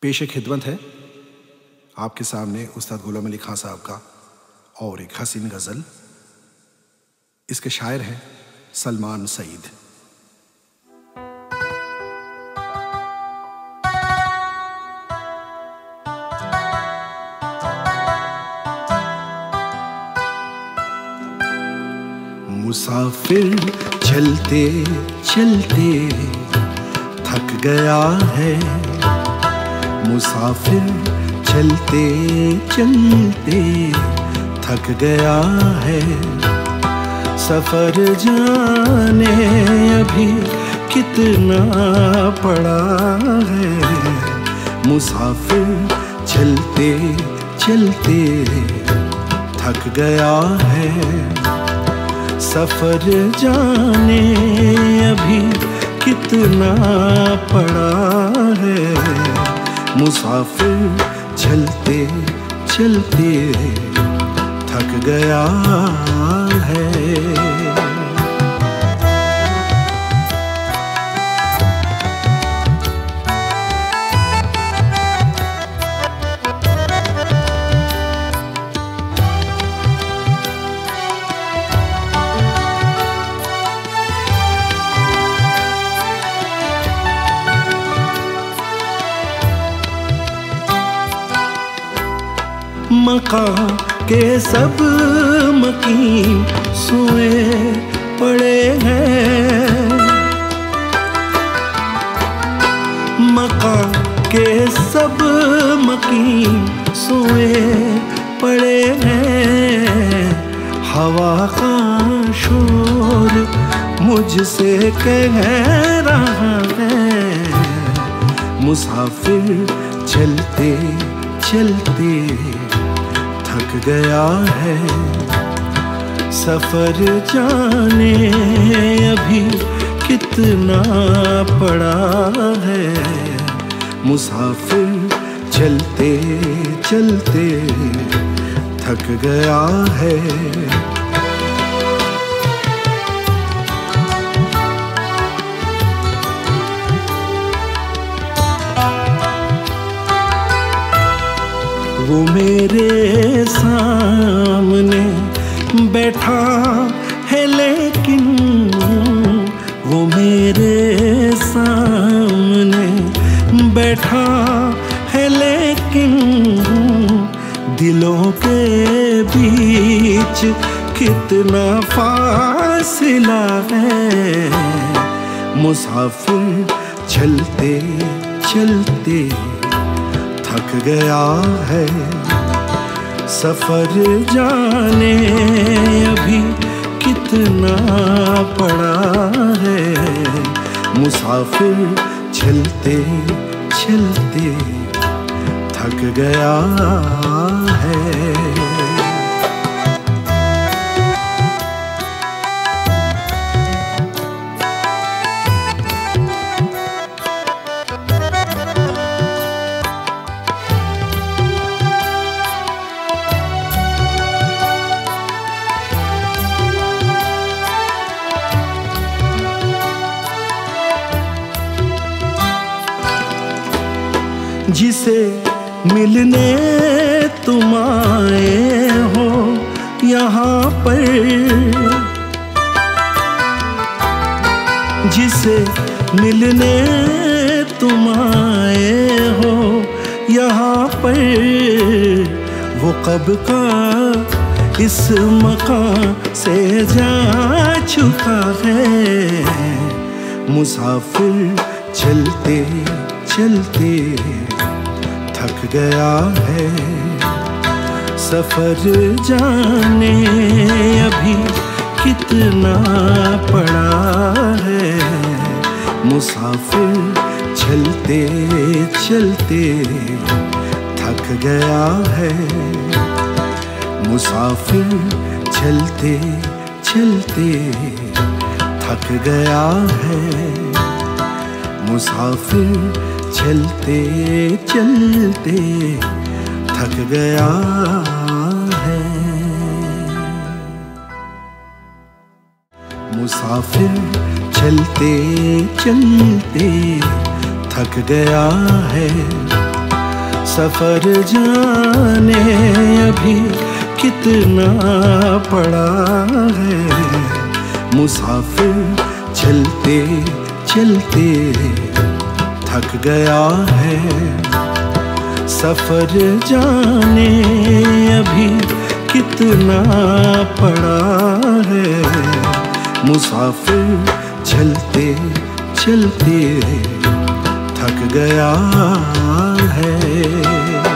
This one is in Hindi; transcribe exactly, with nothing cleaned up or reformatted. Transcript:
पेश खिदमत है आपके सामने उस्ताद गुलाम अली खान साहब का और एक हसीन गज़ल। इसके शायर हैं सलमान सईद। मुसाफिर चलते चलते थक गया है, मुसाफिर चलते चलते थक गया है, सफर जाने अभी कितना पड़ा है। मुसाफिर चलते चलते थक गया है, सफर जाने अभी कितना पड़ा है। मुसाफिर चलते चलते थक गया है। मका के सब मकीन सोए पड़े हैं, मका के सब मकीन सोए पड़े हैं। हवा का शोर मुझसे कह रहा है, मुसाफिर चलते चलते थक गया है, सफर जाने अभी कितना पड़ा है। मुसाफिर चलते चलते थक गया है। वो मेरे सामने बैठा है लेकिन, वो मेरे सामने बैठा है लेकिन, दिलों के बीच कितना फासला है। मुसाफिर चलते चलते थक गया है, सफर जाने अभी कितना पड़ा है। मुसाफिर चलते चलते थक गया है। जिसे मिलने तुम आए हो यहाँ पर, जिसे मिलने तुम आए हो यहाँ पर, वो कब का इस मकान से जा चुका है। मुसाफिर चलते चलते थक गया है, सफर जाने अभी कितना पड़ा है। मुसाफिर चलते चलते थक गया है, मुसाफिर चलते चलते थक गया है, मुसाफिर चलते चलते थक गया है। मुसाफिर चलते चलते थक गया है, सफर जाने अभी कितना पड़ा है, मुसाफिर चलते चलते थक गया है। सफर जाने अभी कितना पड़ा है, मुसाफिर चलते चलते थक गया है।